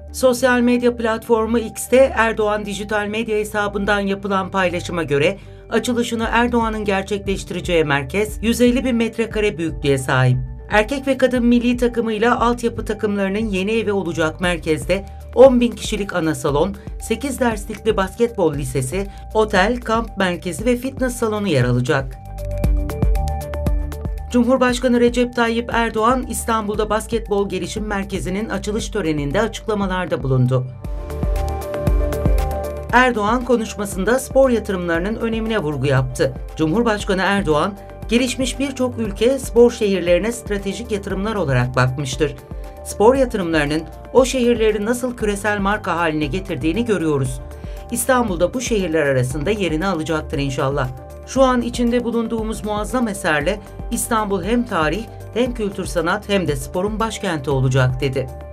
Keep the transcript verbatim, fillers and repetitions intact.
Sosyal medya platformu X'te Erdoğan dijital medya hesabından yapılan paylaşıma göre açılışını Erdoğan'ın gerçekleştireceği merkez yüz elli bin metrekare büyüklüğe sahip. Erkek ve kadın milli takımıyla altyapı takımlarının yeni evi olacak merkezde on bin kişilik ana salon, sekiz derslikli basketbol lisesi, otel, kamp merkezi ve fitness salonu yer alacak. Cumhurbaşkanı Recep Tayyip Erdoğan, İstanbul'da Basketbol Gelişim Merkezi'nin açılış töreninde açıklamalarda bulundu. Erdoğan konuşmasında spor yatırımlarının önemine vurgu yaptı. Cumhurbaşkanı Erdoğan, gelişmiş birçok ülke spor şehirlerine stratejik yatırımlar olarak bakmıştır. Spor yatırımlarının o şehirleri nasıl küresel marka haline getirdiğini görüyoruz. İstanbul'da bu şehirler arasında yerini alacaktır inşallah. Şu an içinde bulunduğumuz muazzam eserle İstanbul hem tarih, hem kültür sanat hem de sporun başkenti olacak dedi.